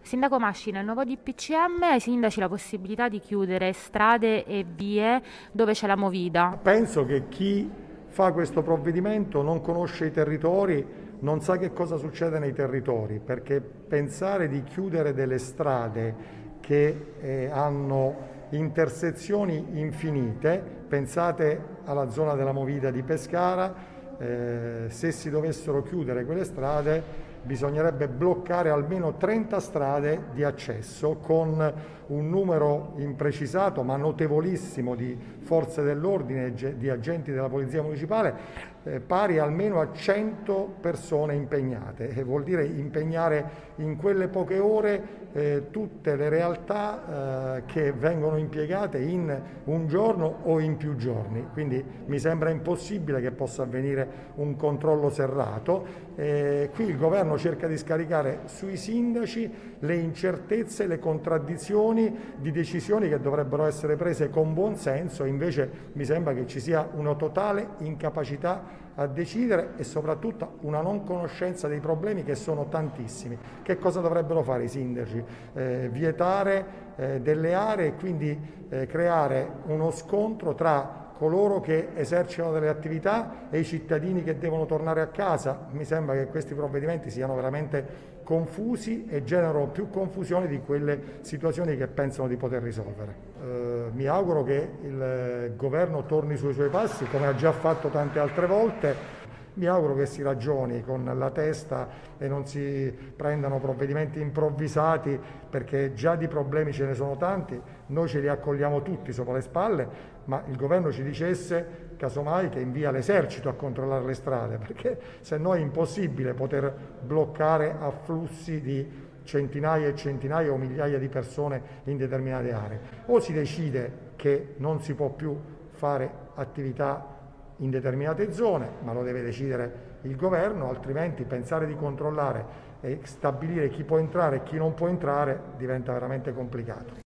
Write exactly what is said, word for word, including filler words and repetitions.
Sindaco Masci, nel nuovo D P C M ai sindaci la possibilità di chiudere strade e vie dove c'è la movida. Penso che chi fa questo provvedimento non conosce i territori, non sa che cosa succede nei territori, perché pensare di chiudere delle strade che eh, hanno intersezioni infinite, pensate alla zona della Movida di Pescara, eh, se si dovessero chiudere quelle strade bisognerebbe bloccare almeno trenta strade di accesso con un numero imprecisato ma notevolissimo di forze dell'ordine e di agenti della Polizia Municipale eh, pari almeno a cento persone impegnate, e vuol dire impegnare in quelle poche ore eh, tutte le realtà eh, che vengono impiegate in un giorno o in più giorni, quindi mi sembra impossibile che possa avvenire un controllo serrato. Eh, qui il governo cerca di scaricare sui sindaci le incertezze, le contraddizioni di decisioni che dovrebbero essere prese con buon senso, invece mi sembra che ci sia una totale incapacità a decidere e soprattutto una non conoscenza dei problemi, che sono tantissimi. Che cosa dovrebbero fare i sindaci? Eh, vietare eh, delle aree e quindi eh, creare uno scontro tra coloro che esercitano delle attività e i cittadini che devono tornare a casa. Mi sembra che questi provvedimenti siano veramente confusi e generano più confusione di quelle situazioni che pensano di poter risolvere. Eh, mi auguro che il governo torni sui suoi passi, come ha già fatto tante altre volte. Mi auguro che si ragioni con la testa e non si prendano provvedimenti improvvisati, perché già di problemi ce ne sono tanti, noi ce li accogliamo tutti sopra le spalle, ma il governo ci dicesse casomai che invia l'esercito a controllare le strade, perché se no è impossibile poter bloccare afflussi di centinaia e centinaia o migliaia di persone in determinate aree. O si decide che non si può più fare attività in determinate zone, ma lo deve decidere il governo, altrimenti pensare di controllare e stabilire chi può entrare e chi non può entrare diventa veramente complicato.